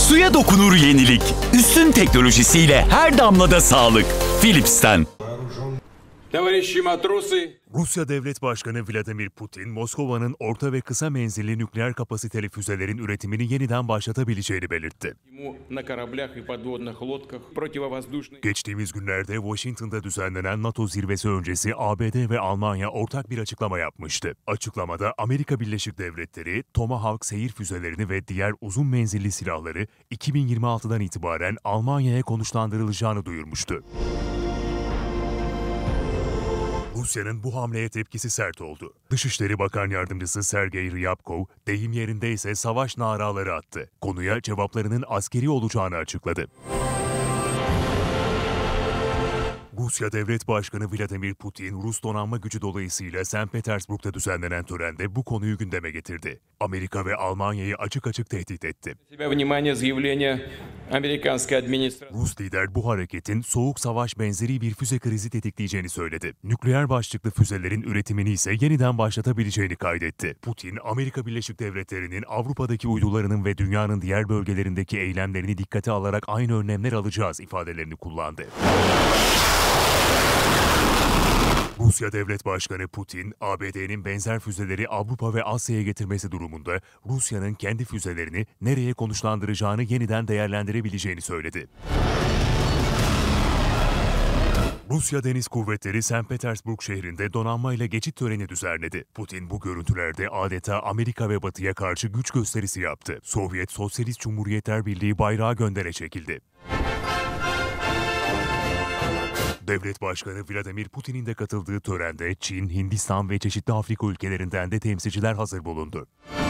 Suya dokunur yenilik. Üstün teknolojisiyle her damlada sağlık. Philips'ten. Товарищи матросы, Rusya Devlet Başkanı Vladimir Putin, Moskova'nın orta ve kısa menzilli nükleer kapasiteli füzelerin üretimini yeniden başlatabileceğini belirtti. ему на кораблях и подводных лодках противовоздушной. Geçtiğimiz günlerde Washington'da düzenlenen NATO zirvesi öncesi ABD ve Almanya ortak bir açıklama yapmıştı. Açıklamada Amerika Birleşik Devletleri, Tomahawk seyir füzelerini ve diğer uzun menzilli silahları 2026'dan itibaren Almanya'ya konuşlandırılacağını duyurmuştu. Rusya'nın bu hamleye tepkisi sert oldu. Dışişleri Bakan Yardımcısı Sergey Ryabkov, deyim yerinde ise savaş naraları attı. Konuya cevaplarının askeri olacağını açıkladı. Rusya Devlet Başkanı Vladimir Putin, Rus donanma gücü dolayısıyla St. Petersburg'da düzenlenen törende bu konuyu gündeme getirdi. Amerika ve Almanya'yı açık açık tehdit etti. Rus lider bu hareketin soğuk savaş benzeri bir füze krizi tetikleyeceğini söyledi. Nükleer başlıklı füzelerin üretimini ise yeniden başlatabileceğini kaydetti. Putin, Amerika Birleşik Devletleri'nin Avrupa'daki uydularının ve dünyanın diğer bölgelerindeki eylemlerini dikkate alarak aynı önlemler alacağız ifadelerini kullandı. Rusya Devlet Başkanı Putin, ABD'nin benzer füzeleri Avrupa ve Asya'ya getirmesi durumunda Rusya'nın kendi füzelerini nereye konuşlandıracağını yeniden değerlendirebileceğini söyledi. Rusya Deniz Kuvvetleri St. Petersburg şehrinde donanmayla geçit töreni düzenledi. Putin bu görüntülerde adeta Amerika ve Batı'ya karşı güç gösterisi yaptı. Sovyet Sosyalist Cumhuriyetler Birliği bayrağı göndere çekildi. Devlet Başkanı Vladimir Putin'in de katıldığı törende Çin, Hindistan ve çeşitli Afrika ülkelerinden de temsilciler hazır bulundu.